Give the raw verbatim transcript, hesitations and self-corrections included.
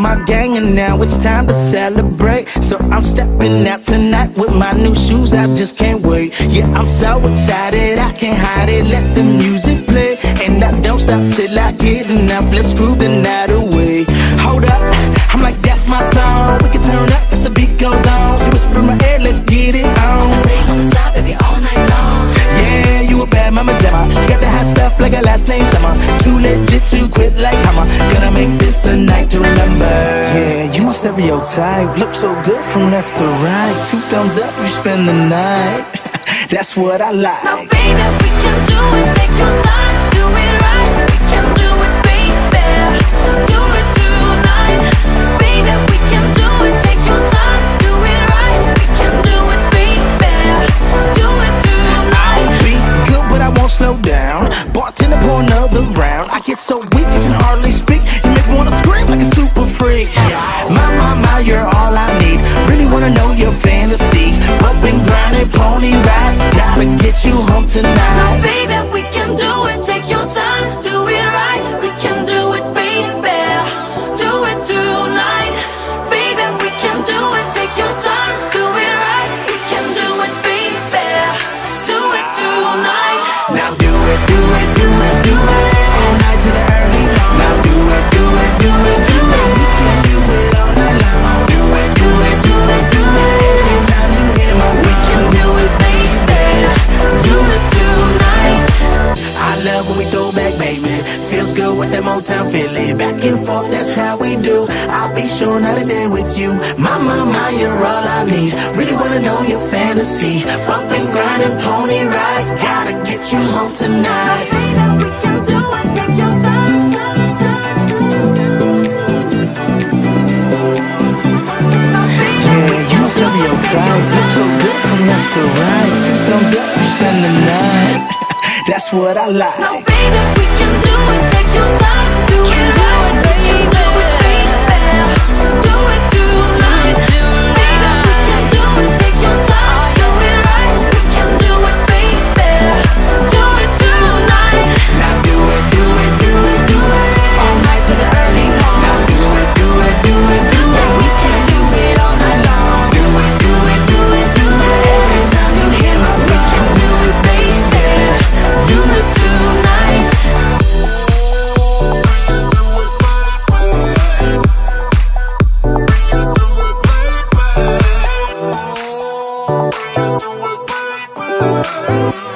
my gang and now it's time to celebrate. So I'm stepping out tonight with my new shoes, I just can't wait. Yeah, I'm so excited, I can't hide it, let the music play. And I don't stop till I get enough, let's groove the night away. Hold up, I'm like that's my song, we can turn up as the beat goes on. So whisper in my ear, let's get it on. I say don't stop, baby, all night long. Yeah, you a bad mama jamma. She got the hot stuff like her last name Summer. Too legit to quit like Hammer. Gonna make this a night to remember. Yeah, you my stereotype. Look so good from left to right. Two thumbs up if you spend the night. That's what I like. Now baby, we can do it, take your time, do it right. We can do it, baby, do it tonight. Baby, we can do it, take your time, do it right. We can do it, baby, do it tonight. I'll be good, but I won't slow down. Bartender, pour another round. I get so weak, I can hardly speak. You make me wanna scream like a super freak. My, my, my, you're all I need. Really wanna know your fantasy. Bumping, grinding, pony rides. Gotta get you home tonight. Now baby, we can do it, take your time, do it right. We can do it, baby, do it tonight. Baby, we can do it, take your time, do it right. We can do it, baby, do it tonight. Now do it, do it, do it, do it all night to the early morning. Now do it, do it, do it, do it. We can do it all night long. Do it, do it, do it, do it. Every time you hear my song, we can do it, baby. Do it tonight. I love when we throw back, baby. Feels good with that Motown feeling. Back and forth, that's how we do. I'll be sure not a day with you. My, my, my, you're all I need. Really wanna know your fantasy. Bumping, grinding, pony rides. Gotta get you home tonight. Baby, we can do it, take your time, time, time. Yeah, you a stereotype. Look so good from left to right. Two thumbs up, you spend the night. That's what I like. Now baby, we can do it, take your time, do it right. We can do it, baby, do it tonight. Baby, we can do it, take your time, do it right. We can do it, baby, do it tonight. Now do it, do it, do it, do it all night to the early morning. Now do it, do it, do it, do it. We can do it all night long. Do it, do it, do it, do it. Every time you hear my song, we can do it, baby. Do it tonight. We'll be right back.